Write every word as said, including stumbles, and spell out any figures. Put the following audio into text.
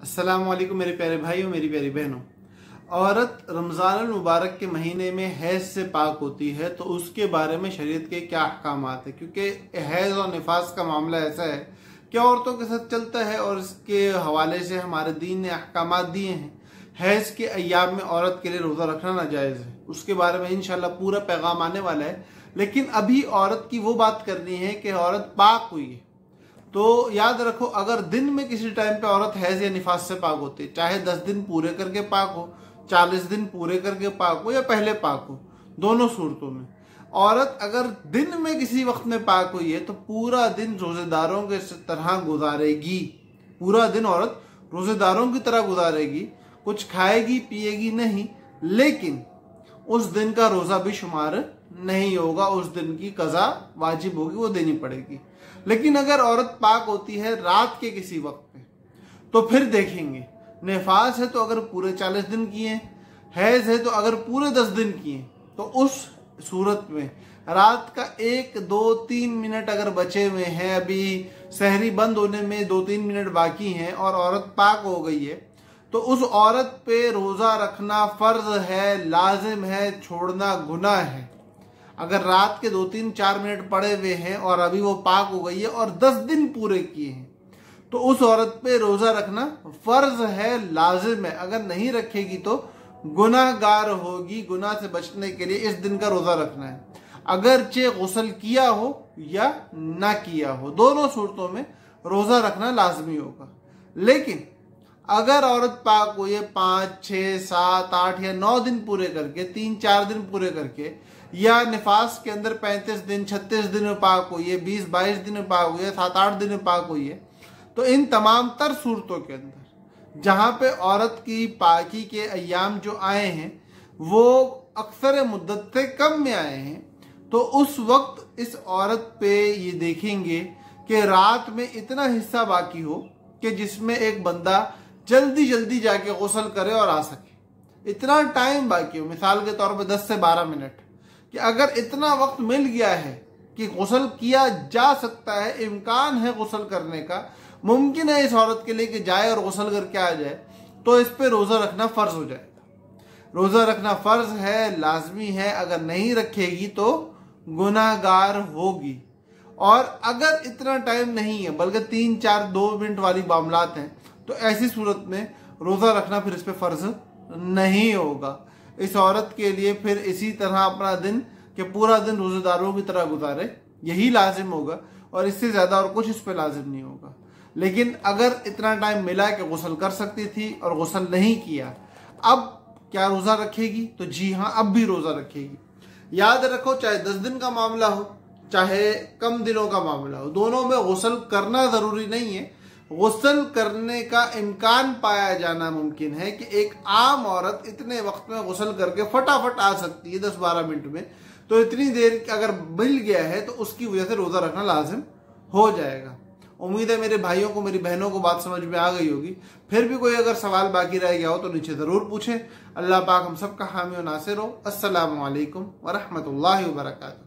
अस्सलाम वालेकुम मेरे प्यारे भाइयों, मेरी प्यारी बहनों। औरत रमज़ान मुबारक के महीने में हैज़ से पाक होती है तो उसके बारे में शरीयत के क्या अहकामात है, क्योंकि हैज़ और निफास का मामला ऐसा है कि औरतों के साथ चलता है और इसके हवाले से हमारे दीन ने अहकामात दिए हैं। हैज़ के अय्याम में औरत के लिए रोज़ा रखना नाजायज़ है, उसके बारे में इंशाल्लाह पूरा पैगाम आने वाला है। लेकिन अभी औरत की वो बात करनी है कि औरत पाक हुई है तो याद रखो, अगर दिन में किसी टाइम पे औरत हैज या निफास से पाक होती है, चाहे दस दिन पूरे करके पाक हो, चालीस दिन पूरे करके पाक हो या पहले पाक हो, दोनों सूरतों में औरत अगर दिन में किसी वक्त में पाक हुई है तो पूरा दिन रोजेदारों के तरह गुजारेगी। पूरा दिन औरत रोजेदारों की तरह गुजारेगी, कुछ खाएगी पिएगी नहीं, लेकिन उस दिन का रोजा भी शुमार नहीं होगा, उस दिन की कज़ा वाजिब होगी, वो देनी पड़ेगी। लेकिन अगर औरत पाक होती है रात के किसी वक्त पे तो फिर देखेंगे, निफास है तो अगर पूरे चालीस दिन किए, हैज है तो अगर पूरे दस दिन किए, तो उस सूरत में रात का एक दो तीन मिनट अगर बचे हुए हैं, अभी सहरी बंद होने में दो तीन मिनट बाकी हैं और औरत पाक हो गई है, तो उस औरत पे रोजा रखना फर्ज है, लाजिम है, छोड़ना गुनाह है। अगर रात के दो तीन चार मिनट पड़े हुए हैं और अभी वो पाक हो गई है और दस दिन पूरे किए हैं तो उस औरत पे रोजा रखना फर्ज है, लाजिम है। अगर नहीं रखेगी तो गुनाहगार होगी। गुनाह से बचने के लिए इस दिन का रोजा रखना है, अगरचे गुस्ल किया हो या ना किया हो, दोनों सूरतों में रोजा रखना लाजमी होगा। लेकिन अगर औरत पाक हुई है पाँच छः सात आठ या नौ दिन पूरे करके, तीन चार दिन पूरे करके, या निफास के अंदर पैंतीस दिन छत्तीस दिन में पाक हुई है, बीस बाईस दिन में पाक हुई है, सात आठ दिन में पाक हुई है, तो इन तमाम तर सूरतों के अंदर जहाँ पे औरत की पाकी के अय्याम जो आए हैं वो अक्सर मुद्दत से कम में आए हैं, तो उस वक्त इस औरत पे ये देखेंगे कि रात में इतना हिस्सा बाकी हो कि जिसमें एक बंदा जल्दी जल्दी जाके गुस्ल करे और आ सके। इतना टाइम बाकी हो, मिसाल के तौर पे दस से बारह मिनट, कि अगर इतना वक्त मिल गया है कि गुस्ल किया जा सकता है, इम्कान है गुस्ल करने का, मुमकिन है इस औरत के लिए कि जाए और गुस्ल करके आ जाए, तो इस पे रोजा रखना फर्ज हो जाएगा। रोजा रखना फर्ज है, लाजमी है। अगर नहीं रखेगी तो गुनाहगार होगी। और अगर इतना टाइम नहीं है, बल्कि तीन चार दो मिनट वाली मामलात हैं, तो ऐसी सूरत में रोजा रखना फिर इस पे फर्ज नहीं होगा। इस औरत के लिए फिर इसी तरह अपना दिन के पूरा दिन रोजेदारों की तरह गुजारे, यही लाजिम होगा, और इससे ज्यादा और कुछ इस पे लाजिम नहीं होगा। लेकिन अगर इतना टाइम मिला कि गुस्ल कर सकती थी और गुस्ल नहीं किया, अब क्या रोजा रखेगी? तो जी हाँ, अब भी रोजा रखेगी। याद रखो, चाहे दस दिन का मामला हो चाहे कम दिनों का मामला हो, दोनों में गुस्ल करना जरूरी नहीं है। गुस्ल करने का इम्कान पाया जाना मुमकिन है कि एक आम औरत इतने वक्त में गुस्ल करके फटाफट आ सकती है दस बारह मिनट में, तो इतनी देर अगर मिल गया है तो उसकी वजह से रोजा रखना लाजिम हो जाएगा। उम्मीद है मेरे भाइयों को, मेरी बहनों को बात समझ में आ गई होगी। फिर भी कोई अगर सवाल बाकी रह गया हो तो नीचे जरूर पूछें। अल्लाह पाक हम सबका हामी और नासिर हो। अस्सलामु अलैकुम व रहमतुल्लाहि व बरकातहू।